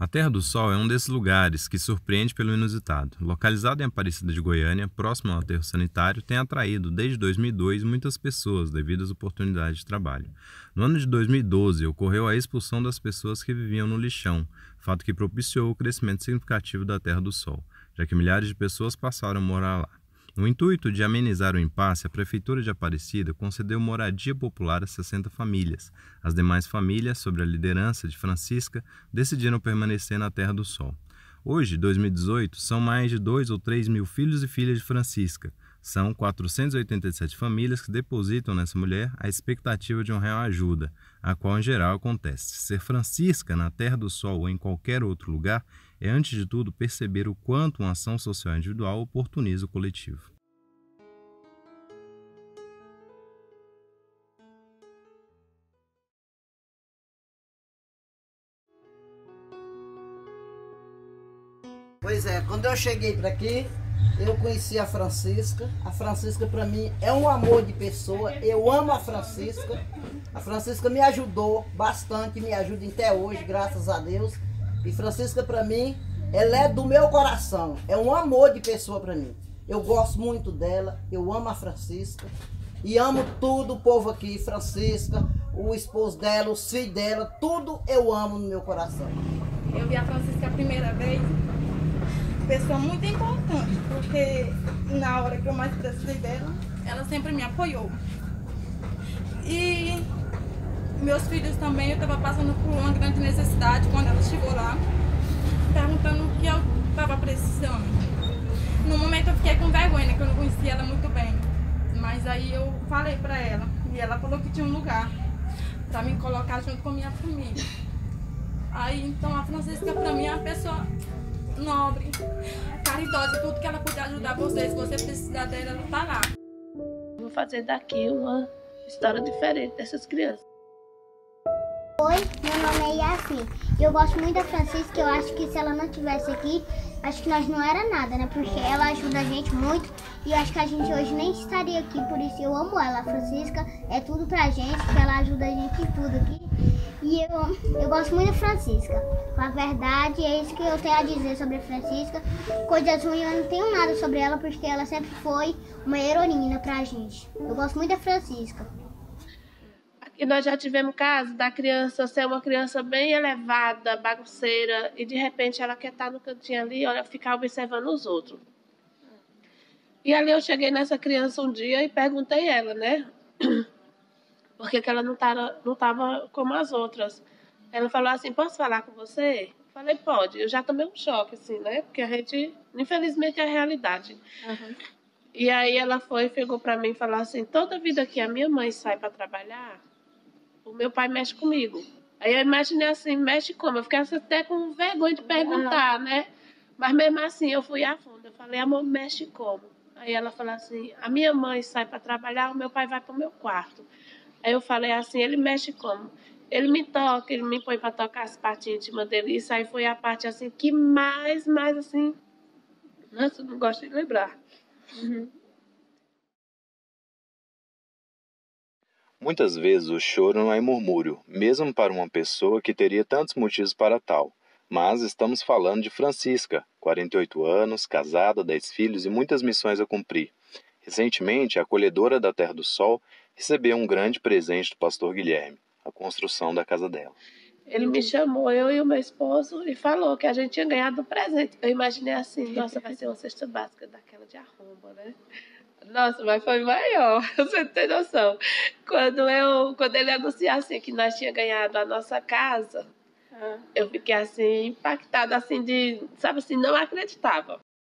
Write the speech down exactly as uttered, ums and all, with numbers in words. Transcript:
A Terra do Sol é um desses lugares que surpreende pelo inusitado. Localizado em Aparecida de Goiânia, próximo ao aterro sanitário, tem atraído desde dois mil e dois muitas pessoas devido às oportunidades de trabalho. No ano de dois mil e doze, ocorreu a expulsão das pessoas que viviam no lixão, fato que propiciou o crescimento significativo da Terra do Sol, já que milhares de pessoas passaram a morar lá. No intuito de amenizar o impasse, a Prefeitura de Aparecida concedeu moradia popular a sessenta famílias. As demais famílias, sob a liderança de Francisca, decidiram permanecer na Terra do Sol. Hoje, dois mil e dezoito, são mais de dois ou três mil filhos e filhas de Francisca. São quatrocentas e oitenta e sete famílias que depositam nessa mulher a expectativa de uma real ajuda, a qual em geral acontece. Ser Francisca na Terra do Sol ou em qualquer outro lugar é, antes de tudo, perceber o quanto uma ação social individual oportuniza o coletivo. Pois é, quando eu cheguei para aqui, eu conheci a Francisca. A Francisca para mim é um amor de pessoa. Eu amo a Francisca. A Francisca me ajudou bastante, me ajuda até hoje, graças a Deus. E Francisca para mim, ela é do meu coração. É um amor de pessoa para mim. Eu gosto muito dela, eu amo a Francisca. E amo tudo o povo aqui, Francisca, o esposo dela, os filhos dela, tudo eu amo no meu coração. Eu vi a Francisca a primeira vez, pessoa muito importante, porque na hora que eu mais precisei dela, ela sempre me apoiou. E meus filhos também, eu estava passando por uma grande necessidade quando ela chegou lá, perguntando o que eu estava precisando. No momento eu fiquei com vergonha, né, que eu não conhecia ela muito bem. Mas aí eu falei para ela, e ela falou que tinha um lugar para me colocar junto com a minha família. Aí então a Francisca para mim é uma pessoa nobre, caridosa, tudo que ela puder ajudar vocês, se você precisar dela, ela tá lá. Vou fazer daqui uma história diferente dessas crianças. Oi, meu nome é Yasmin. Eu gosto muito da Francisca, eu acho que se ela não estivesse aqui, acho que nós não era nada, né? Porque ela ajuda a gente muito e acho que a gente hoje nem estaria aqui, por isso eu amo ela. A Francisca é tudo pra gente, que ela ajuda a gente em tudo aqui. E eu, eu gosto muito da Francisca. Com a verdade, é isso que eu tenho a dizer sobre a Francisca. Coisas ruins eu não tenho nada sobre ela, porque ela sempre foi uma heroína pra gente. Eu gosto muito da Francisca. Aqui nós já tivemos casos da criança ser uma criança bem elevada, bagunceira, e de repente ela quer estar no cantinho ali, olha, ficar observando os outros. E ali eu cheguei nessa criança um dia e perguntei a ela, né? Por que que ela não estava não tava como as outras. Ela falou assim, posso falar com você? Eu falei, pode. Eu já tomei um choque, assim, né? Porque a gente, infelizmente, é a realidade. Uhum. E aí ela foi e pegou para mim e falou assim, toda vida que a minha mãe sai para trabalhar, o meu pai mexe comigo. Aí eu imaginei assim, mexe como? Eu fiquei até com vergonha de perguntar, uhum, né? Mas mesmo assim, eu fui a fundo. Eu falei, amor, mexe como? Aí ela falou assim, a minha mãe sai para trabalhar, o meu pai vai para o meu quarto. Aí eu falei assim, ele mexe como? Ele me toca, ele me põe para tocar as partes íntimas dele. Isso aí foi a parte assim que mais, mais assim... Nossa, eu não gosto de lembrar. Uhum. Muitas vezes o choro não é murmúrio, mesmo para uma pessoa que teria tantos motivos para tal. Mas estamos falando de Francisca, quarenta e oito anos, casada, dez filhos e muitas missões a cumprir. Recentemente, a acolhedora da Terra do Sol recebeu um grande presente do pastor Guilherme, a construção da casa dela. Ele me chamou, eu e o meu esposo, e falou que a gente tinha ganhado um presente. Eu imaginei assim, nossa, vai ser uma cesta básica daquela de arromba, né? Nossa, mas foi maior, você não tem noção. Quando, eu, quando ele anunciou assim, que nós tínhamos ganhado a nossa casa, ah, eu fiquei assim, impactada, assim, de, sabe assim, não acreditava.